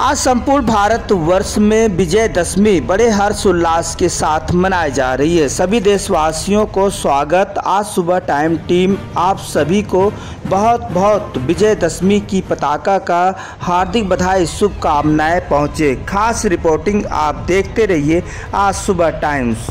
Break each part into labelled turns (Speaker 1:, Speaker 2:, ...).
Speaker 1: आज संपूर्ण भारत वर्ष में विजयदशमी बड़े हर्षोल्लास के साथ मनाई जा रही है। सभी देशवासियों को स्वागत। आज सुबह टाइम टीम आप सभी को बहुत बहुत विजयदशमी की पताका का हार्दिक बधाई, शुभकामनाएं पहुंचे। खास रिपोर्टिंग आप देखते रहिए आज सुबह टाइम्स।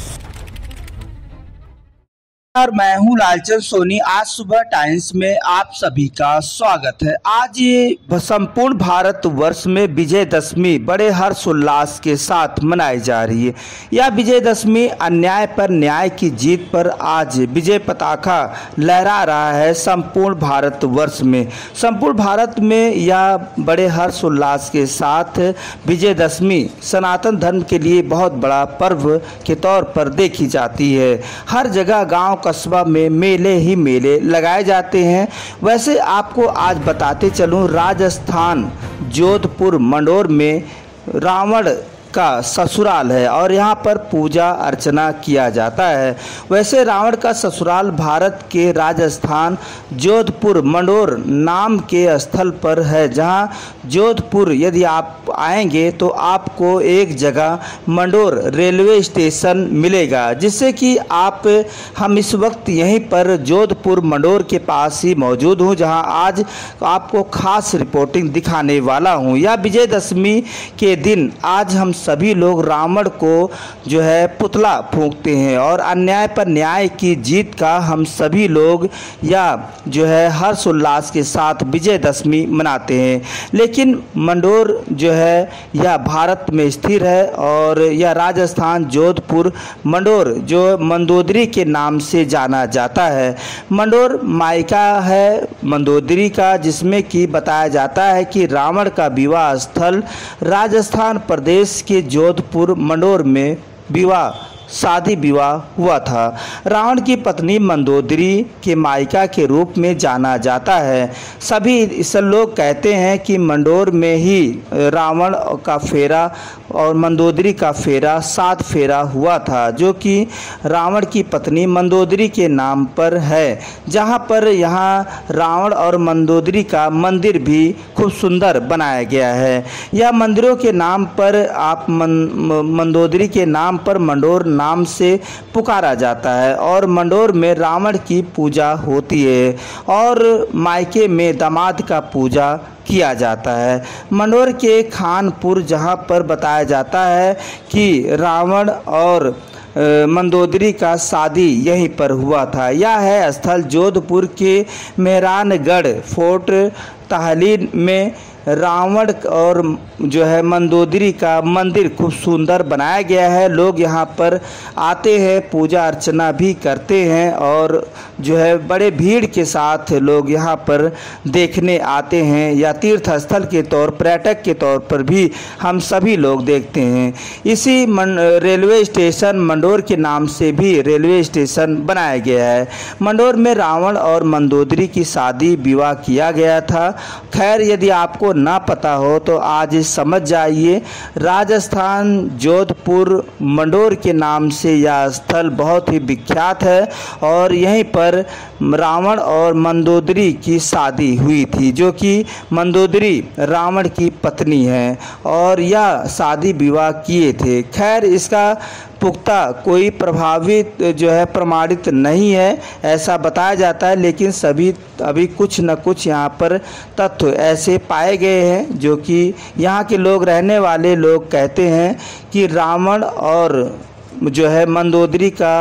Speaker 1: और मैं हूं लालचंद सोनी। आज सुबह टाइम्स में आप सभी का स्वागत है। आज ये संपूर्ण भारत वर्ष में विजयदशमी बड़े हर्षोल्लास के साथ मनाई जा रही है। यह विजयदशमी अन्याय पर न्याय की जीत पर आज विजय पताका लहरा रहा है संपूर्ण भारत वर्ष में। संपूर्ण भारत में यह बड़े हर्षोल्लास के साथ विजयदशमी सनातन धर्म के लिए बहुत बड़ा पर्व के तौर पर देखी जाती है। हर जगह गांव कस्बा में मेले ही मेले लगाए जाते हैं। वैसे आपको आज बताते चलूं, राजस्थान जोधपुर मंडोर में रावण का ससुराल है और यहाँ पर पूजा अर्चना किया जाता है। वैसे रावण का ससुराल भारत के राजस्थान जोधपुर मंडोर नाम के स्थल पर है, जहाँ जोधपुर यदि आप आएंगे तो आपको एक जगह मंडोर रेलवे स्टेशन मिलेगा, जिससे कि हम इस वक्त यहीं पर जोधपुर मंडोर के पास ही मौजूद हूँ, जहाँ आज आपको खास रिपोर्टिंग दिखाने वाला हूँ। यह विजयदशमी के दिन आज हम सभी लोग रावण को जो है पुतला फूंकते हैं और अन्याय पर न्याय की जीत का हम सभी लोग या जो है हर्षोल्लास के साथ विजयदशमी मनाते हैं। लेकिन मंडोर जो है यह भारत में स्थिर है और यह राजस्थान जोधपुर मंडोर जो मंदोदरी के नाम से जाना जाता है। मंडोर मायका है मंदोदरी का, जिसमें कि बताया जाता है कि रावण का विवाह स्थल राजस्थान प्रदेश के जोधपुर मंडोर में शादी विवाह हुआ था। रावण की पत्नी मंदोदरी के मायका के रूप में जाना जाता है। सभी लोग कहते हैं कि मंडोर में ही रावण का फेरा और मंदोदरी का फेरा 7 फेरा हुआ था, जो कि रावण की पत्नी मंदोदरी के नाम पर है, जहां पर यहाँ रावण और मंदोदरी का मंदिर भी खूब सुंदर बनाया गया है। यह मंदिरों के नाम पर मंदोदरी के नाम पर मंडोर नाम से पुकारा जाता है और मंडोर में रावण की पूजा होती है और मायके में दामाद का पूजा किया जाता है। मंडोर के खानपुर, जहां पर बताया जाता है कि रावण और मंदोदरी का शादी यहीं पर हुआ था। यह है स्थल जोधपुर के मेहरानगढ़ फोर्ट तहसील में रावण और जो है मंदोदरी का मंदिर खूब सुंदर बनाया गया है। लोग यहाँ पर आते हैं, पूजा अर्चना भी करते हैं और जो है बड़े भीड़ के साथ लोग यहाँ पर देखने आते हैं या तीर्थ स्थल के तौर पर्यटक के तौर पर भी हम सभी लोग देखते हैं। इसी रेलवे स्टेशन मंडोर के नाम से भी रेलवे स्टेशन बनाया गया है। मंडोर में रावण और मंदोदरी की शादी विवाह किया गया था। खैर, यदि आपको ना पता हो तो आज समझ जाइए, राजस्थान जोधपुर मंडोर के नाम से यह स्थल बहुत ही विख्यात है और यहीं पर रावण और मंदोदरी की शादी हुई थी, जो कि मंदोदरी रावण की पत्नी है और यह शादी विवाह किए थे। खैर, इसका पुख्ता कोई प्रभावित जो है प्रमाणित नहीं है, ऐसा बताया जाता है, लेकिन अभी कुछ न कुछ यहाँ पर तथ्य ऐसे पाए गए हैं जो कि यहाँ के लोग, रहने वाले लोग कहते हैं कि रावण और जो है मंदोदरी का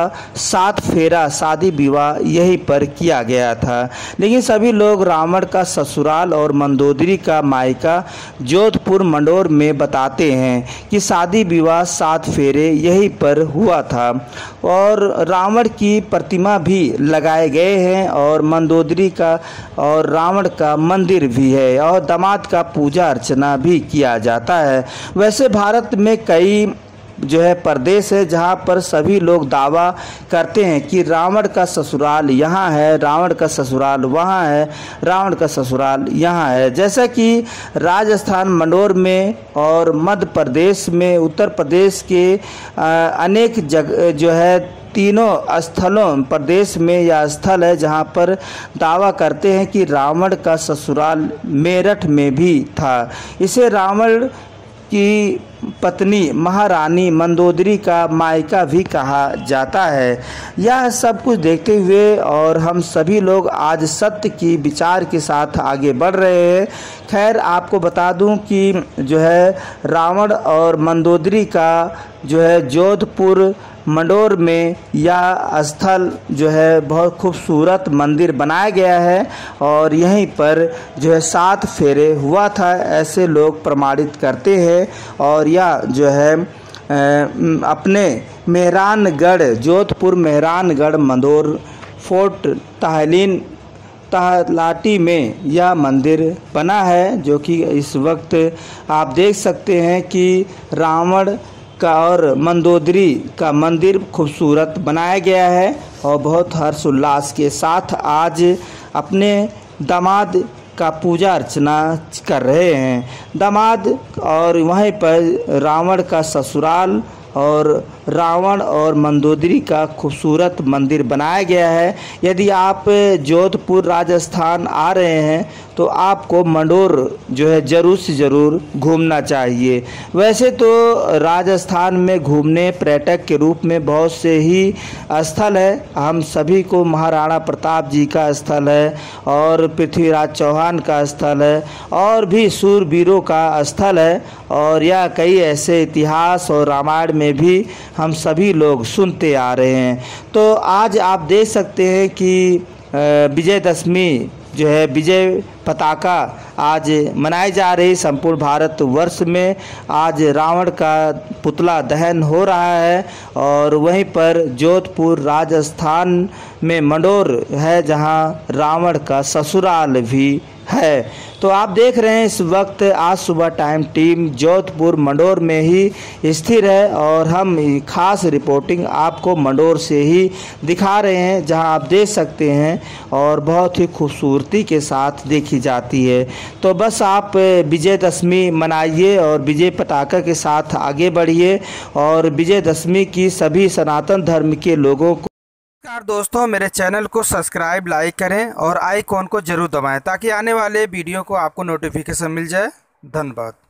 Speaker 1: 7 फेरा शादी विवाह यहीं पर किया गया था। लेकिन सभी लोग रावण का ससुराल और मंदोदरी का मायका जोधपुर मंडोर में बताते हैं कि शादी विवाह 7 फेरे यहीं पर हुआ था और रावण की प्रतिमा भी लगाए गए हैं और मंदोदरी का और रावण का मंदिर भी है और दामाद का पूजा अर्चना भी किया जाता है। वैसे भारत में कई जो है प्रदेश है जहाँ पर सभी लोग दावा करते हैं कि रावण का ससुराल यहाँ है, रावण का ससुराल वहाँ है, रावण का ससुराल यहाँ है। जैसा कि राजस्थान मंडोर में और मध्य प्रदेश में, उत्तर प्रदेश के अनेक जगह जो है तीनों स्थलों प्रदेश में यह स्थल है जहाँ पर दावा करते हैं कि रावण का ससुराल मेरठ में भी था। इसे रावण की पत्नी महारानी मंदोदरी का मायका भी कहा जाता है। यह सब कुछ देखते हुए और हम सभी लोग आज सत्य की विचार के साथ आगे बढ़ रहे हैं। खैर, आपको बता दूं कि जो है रावण और मंदोदरी का जो है जोधपुर मंडोर में यह स्थल जो है बहुत खूबसूरत मंदिर बनाया गया है और यहीं पर जो है 7 फेरे हुआ था, ऐसे लोग प्रमाणित करते हैं। और यह जो है अपने मेहरानगढ़, जोधपुर मेहरानगढ़ मंडोर फोर्ट तहलाटी में यह मंदिर बना है, जो कि इस वक्त आप देख सकते हैं कि रावण का और मंदोदरी का मंदिर खूबसूरत बनाया गया है और बहुत हर्षोल्लास के साथ आज अपने दामाद का पूजा अर्चना कर रहे हैं। दामाद और वहीं पर रावण का ससुराल और रावण और मंदोदरी का खूबसूरत मंदिर बनाया गया है। यदि आप जोधपुर राजस्थान आ रहे हैं तो आपको मंडोर जो है ज़रूर से ज़रूर घूमना चाहिए। वैसे तो राजस्थान में घूमने पर्यटक के रूप में बहुत से ही स्थल है। हम सभी को महाराणा प्रताप जी का स्थल है और पृथ्वीराज चौहान का स्थल है और भी शूरवीरों का स्थल है और यह कई ऐसे इतिहास और रामायण में भी हम सभी लोग सुनते आ रहे हैं। तो आज आप देख सकते हैं कि विजयदशमी जो है विजय पताका आज मनाई जा रही संपूर्ण भारतवर्ष में। आज रावण का पुतला दहन हो रहा है और वहीं पर जोधपुर राजस्थान में मंडोर है जहां रावण का ससुराल भी है। तो आप देख रहे हैं इस वक्त आज सुबह टाइम टीम जोधपुर मंडोर में ही स्थिर है और हम खास रिपोर्टिंग आपको मंडोर से ही दिखा रहे हैं, जहां आप देख सकते हैं और बहुत ही खूबसूरती के साथ देखी जाती है। तो बस आप विजयदशमी मनाइए और विजय पताका के साथ आगे बढ़िए और विजयदशमी की सभी सनातन धर्म के लोगों को नमस्कार दोस्तों, मेरे चैनल को सब्सक्राइब लाइक करें और आइकॉन को जरूर दबाएं ताकि आने वाले वीडियो को आपको नोटिफिकेशन मिल जाए। धन्यवाद।